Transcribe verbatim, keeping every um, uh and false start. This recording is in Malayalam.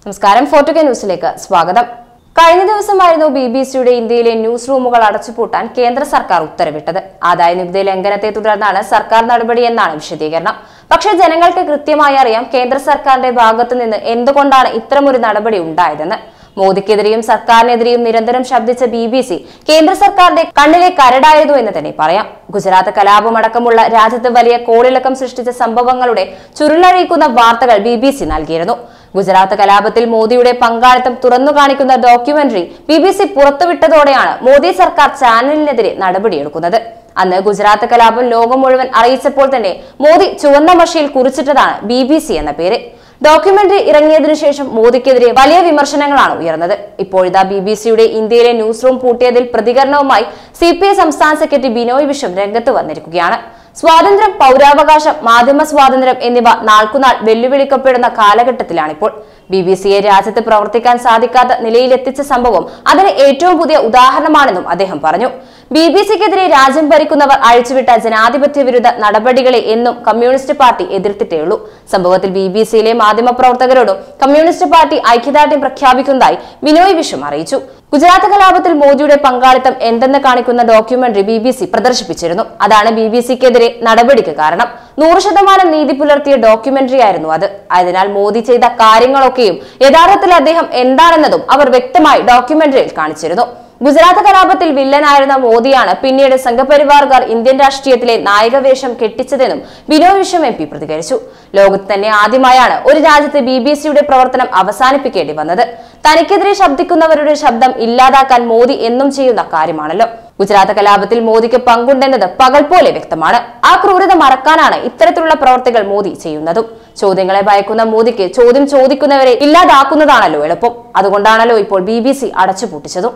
നമസ്കാരം ഫോർട്ടുകെ ന്യൂസിലേക്ക് സ്വാഗതം. കഴിഞ്ഞ ദിവസമായിരുന്നു ബി ബി സിയുടെ ഇന്ത്യയിലെ ന്യൂസ് റൂമുകൾ അടച്ചുപൂട്ടാൻ കേന്ദ്ര സർക്കാർ ഉത്തരവിട്ടത്. ആദായ നികുതി ലംഘനത്തെ തുടർന്നാണ് സർക്കാർ നടപടി എന്നാണ് വിശദീകരണം. പക്ഷേ ജനങ്ങൾക്ക് കൃത്യമായി അറിയാം കേന്ദ്ര സർക്കാരിന്റെ ഭാഗത്തു നിന്ന് എന്തുകൊണ്ടാണ് ഇത്തരമൊരു നടപടി ഉണ്ടായതെന്ന്. മോദിക്കെതിരെയും സർക്കാരിനെതിരെയും നിരന്തരം ശബ്ദിച്ച ബി ബി സി കേന്ദ്ര സർക്കാരിന്റെ കണ്ണിലെ കരടായിരുന്നു എന്ന് തന്നെ പറയാം. ഗുജറാത്ത് കലാപമടക്കമുള്ള രാജ്യത്ത് വലിയ കോളിളക്കം സൃഷ്ടിച്ച സംഭവങ്ങളുടെ ചുരുളഴിക്കുന്ന വാർത്തകൾ ബി ബി സി നൽകിയിരുന്നു. ഗുജറാത്ത് കലാപത്തിൽ മോദിയുടെ പങ്കാളിത്തം തുറന്നു കാണിക്കുന്ന ഡോക്യുമെന്ററി ബി ബി സി പുറത്തുവിട്ടതോടെയാണ് മോദി സർക്കാർ ചാനലിനെതിരെ നടപടിയെടുക്കുന്നത്. അന്ന് ഗുജറാത്ത് കലാപം ലോകം മുഴുവൻ അറിയിച്ചപ്പോൾ തന്നെ മോദി ചുവന്ന മഷിയിൽ കുറിച്ചിട്ടതാണ് ബി ബി സി എന്ന പേര്. ഡോക്യുമെന്ററി ഇറങ്ങിയതിനു ശേഷം മോദിക്കെതിരെ വലിയ വിമർശനങ്ങളാണ് ഉയർന്നത്. ഇപ്പോഴിതാ ബി ബി സിയുടെ ഇന്ത്യയിലെ ന്യൂസ് റൂം പൂട്ടിയതിൽ പ്രതികരണവുമായി സി പി ഐ സംസ്ഥാന സെക്രട്ടറി ബിനോയ് വിശ്വം രംഗത്ത് വന്നിരിക്കുകയാണ്. സ്വാതന്ത്ര്യം, പൗരാവകാശം, മാധ്യമ സ്വാതന്ത്ര്യം എന്നിവ നാൾക്കുനാൾ വെല്ലുവിളിക്കപ്പെടുന്ന കാലഘട്ടത്തിലാണിപ്പോൾ. ബി ബി സിയെ രാജ്യത്ത് പ്രവർത്തിക്കാൻ സാധിക്കാത്ത നിലയിലെത്തിച്ച സംഭവം അതിന് ഏറ്റവും പുതിയ ഉദാഹരണമാണെന്നും അദ്ദേഹം പറഞ്ഞു. ബി ബി സിക്കെതിരെ രാജ്യം ഭരിക്കുന്നവർ അഴിച്ചുവിട്ട ജനാധിപത്യ വിരുദ്ധ നടപടികളെ എന്നും കമ്മ്യൂണിസ്റ്റ് പാർട്ടി എതിർത്തിട്ടേയുള്ളൂ. സംഭവത്തിൽ ബി ബി സിയിലെ മാധ്യമ പ്രവർത്തകരോടും കമ്മ്യൂണിസ്റ്റ് പാർട്ടി ഐക്യദാർഢ്യം പ്രഖ്യാപിക്കുന്നതായി ബിനോയ് വിശ്വം അറിയിച്ചു. ഗുജറാത്ത് കലാപത്തിൽ മോദിയുടെ പങ്കാളിത്തം എന്തെന്ന് കാണിക്കുന്ന ഡോക്യുമെന്ററി ബി ബി സി പ്രദർശിപ്പിച്ചിരുന്നു. അതാണ് ബി ബി സിക്കെതിരെ നടപടിക്ക് കാരണം. നൂറ് ശതമാനം നീതി പുലർത്തിയ ഡോക്യുമെന്ററി ആയിരുന്നു അത്. അതിനാൽ മോദി ചെയ്ത കാര്യങ്ങളൊക്കെയും യഥാർത്ഥത്തിൽ അദ്ദേഹം എന്താണെന്നതും അവർ വ്യക്തമായി ഡോക്യുമെന്ററിയിൽ കാണിച്ചിരുന്നു. ഗുജറാത്ത് കലാപത്തിൽ വില്ലനായിരുന്ന മോദിയാണ് പിന്നീട് സംഘപരിവാർകാർ ഇന്ത്യൻ രാഷ്ട്രീയത്തിലെ നായകവേഷം കെട്ടിച്ചതെന്നും ബിനോയ് വിശ്വം എം പി പ്രതികരിച്ചു. ലോകത്ത് തന്നെ ആദ്യമായാണ് ഒരു രാജ്യത്ത് ബി ബി സിയുടെ പ്രവർത്തനം അവസാനിപ്പിക്കേണ്ടി വന്നത്. തനിക്കെതിരെ ശബ്ദിക്കുന്നവരുടെ ശബ്ദം ഇല്ലാതാക്കാൻ മോദി എന്നും ചെയ്യുന്ന കാര്യമാണല്ലോ. ഗുജറാത്ത് കലാപത്തിൽ മോദിക്ക് പങ്കുണ്ടെന്നത് പകൽ പോലെ വ്യക്തമാണ്. ആ ക്രൂരത മറക്കാനാണ് ഇത്തരത്തിലുള്ള പ്രവർത്തികൾ മോദി ചെയ്യുന്നതും. ചോദ്യങ്ങളെ ഭയക്കുന്ന മോദിക്ക് ചോദ്യം ചോദിക്കുന്നവരെ ഇല്ലാതാക്കുന്നതാണല്ലോ എളുപ്പം. അതുകൊണ്ടാണല്ലോ ഇപ്പോൾ ബി ബി സി അടച്ചുപൂട്ടിച്ചതും.